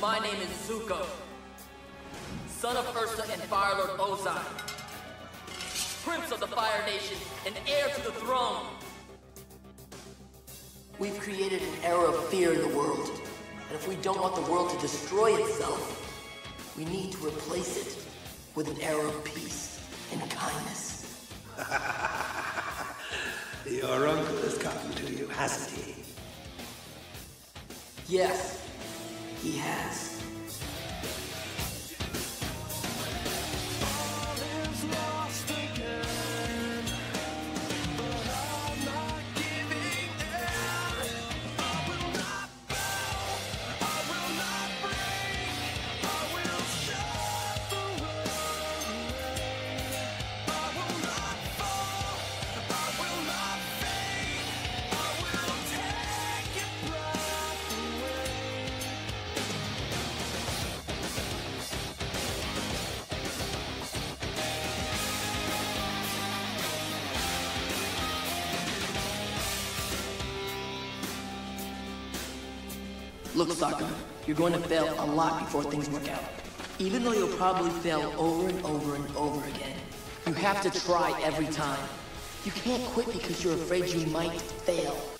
My name is Zuko, son of Ursa and Fire Lord Ozai, Prince of the Fire Nation and heir to the throne. We've created an era of fear in the world, and if we don't want the world to destroy itself, we need to replace it with an era of peace and kindness. Your uncle has gotten to you, hasn't he? Yes, he has. Look, Sokka, you're going to fail a lot before things work out. Even though you'll probably fail over and over and over again, you have to try every time. You can't quit because you're afraid you might fail.